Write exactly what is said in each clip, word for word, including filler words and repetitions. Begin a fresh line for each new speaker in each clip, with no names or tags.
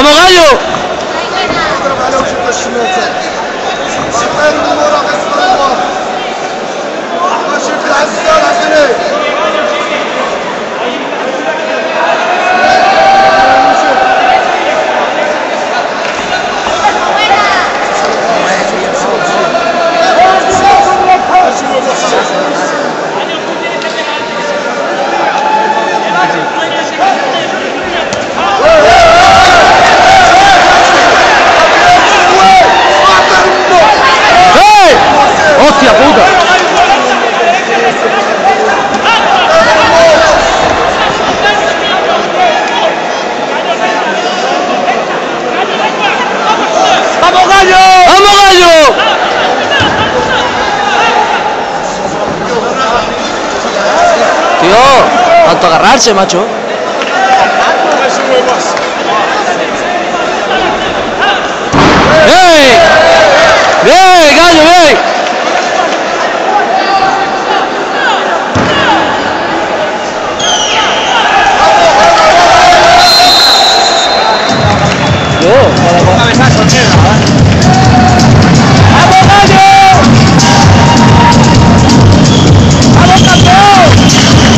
¡Vamos, Gallo!
¡Hostia puta!
¡Vamos, Gallo!
¡Vamos, Gallo! Tío, tanto agarrarse, macho. ¡Bien! ¡Bien, Gallo, bien!
Cabezazo, mierda, ¡vamos, Gallo! ¡Vamos, campeón!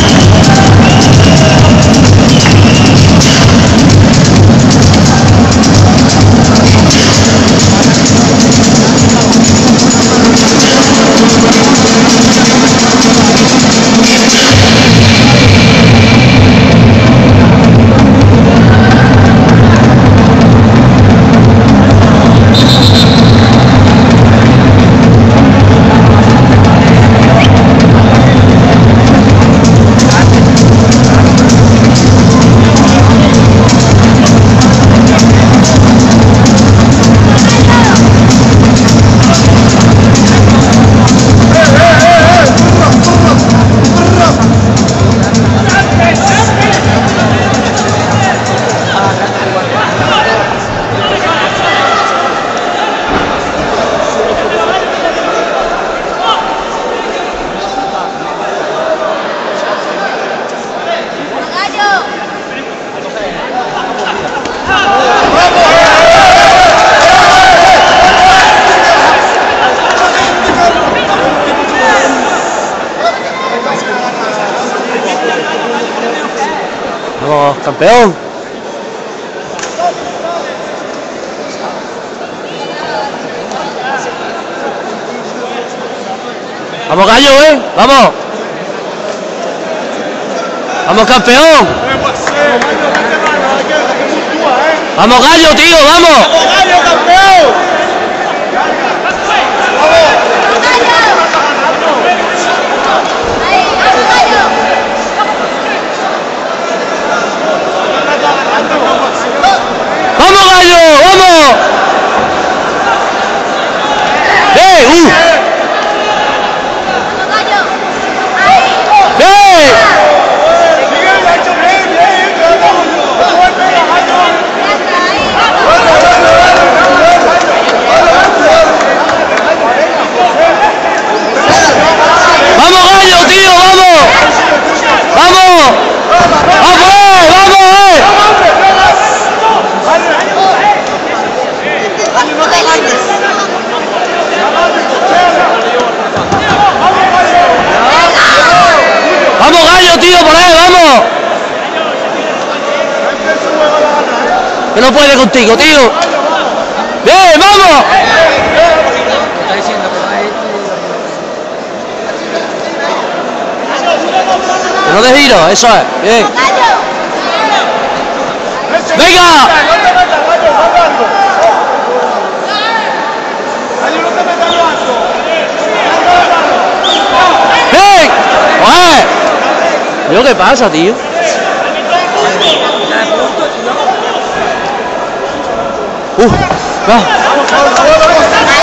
¡Vamos, campeón! ¡Vamos, Gallo, eh! ¡Vamos! ¡Vamos, campeón! ¡Vamos, Gallo, tío! ¡Vamos!
¡Vamos, Gallo, campeón!
¡Vamos, Gallo! ¡Vamos! ¡Eh! ¡Uh! ¡Eh! ¡Vamos, Gallo, tío! ¡Vamos! ¡Vamos! ¡Vamos, eh! ¡Vamos, eh! ¡Vamos, Gallo, tío! ¡Por ahí, vamos! Que no puede contigo, tío. ¡Bien, vamos! Que no de giro, eso es. Bien. ¡Venga! ¡Bien! ¡Oye! ¿Pero qué pasa, tío? ¡Uf! ¡Va!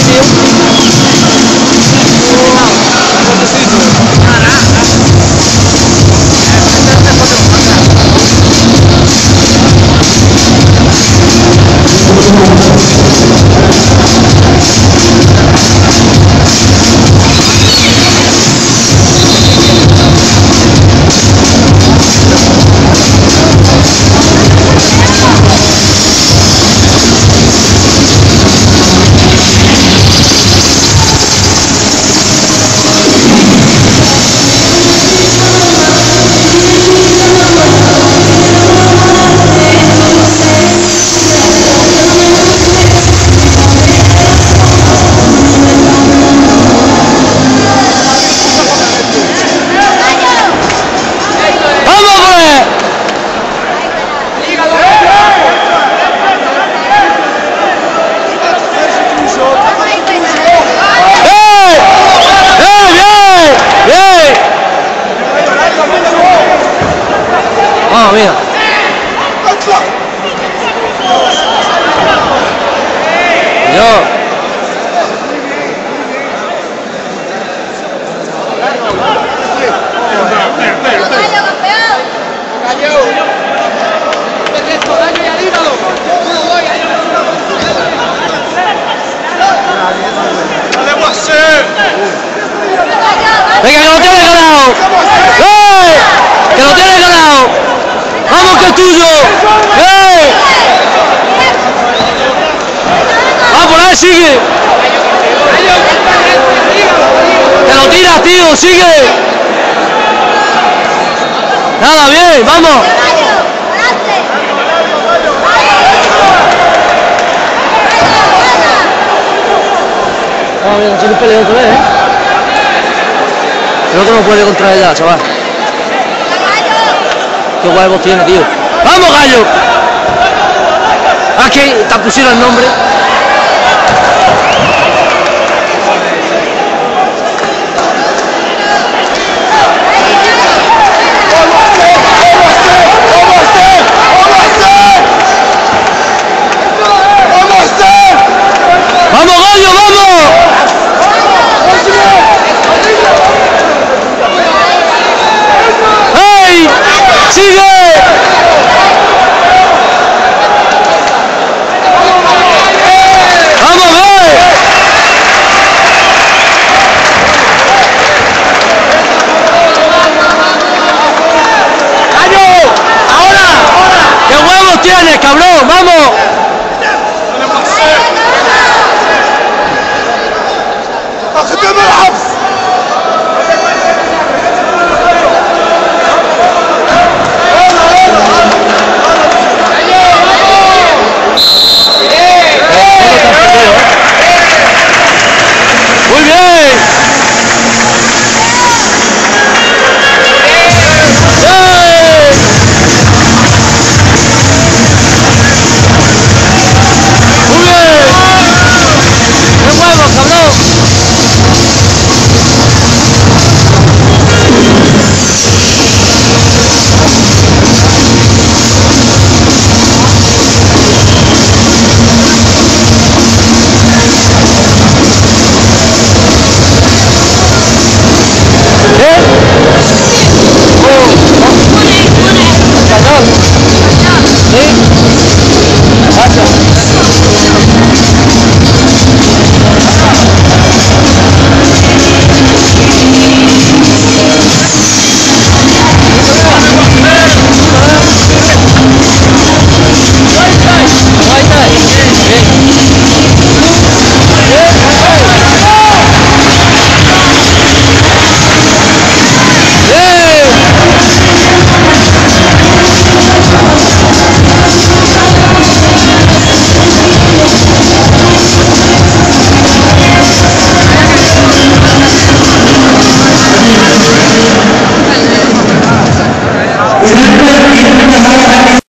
tío. Vamos, mira. Yo. Venga, que lo tiene ganado. ¡Eh! Que lo tiene ganado. ¡Vamos, que es tuyo! ¡Eh! ¡Va por ahí, sigue! ¡Te lo tiras, tío! ¡Sigue! ¡Nada, bien! ¡Vamos! Vamos, bien, no se pelea otra vez, ¿eh? El otro no puede contra ella, chaval. Qué huevos tiene, tío. ¡Vamos, gallo! Aquí te pusieron el nombre. ¡Vamos, gallo, vamos! ¡Hey! ¡Sigue! ¡Vamos, ve! ¡Gallo! ¡Ahora! ¡Ahora! ¡Qué huevos tienes, cabrón! ¡Vamos!
اخدم الحبس
Muy bien. ¡Eh! Muy bien. ¡Qué huevos, cabrón!